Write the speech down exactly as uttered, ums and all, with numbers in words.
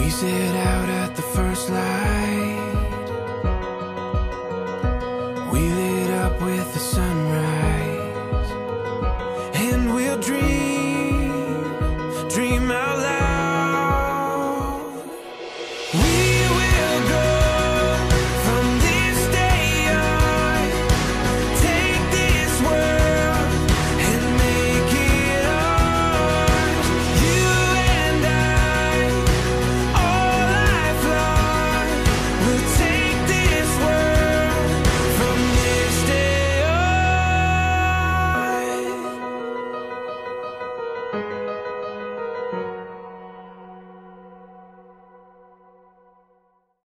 We set out at the first light. We lit up with the sun.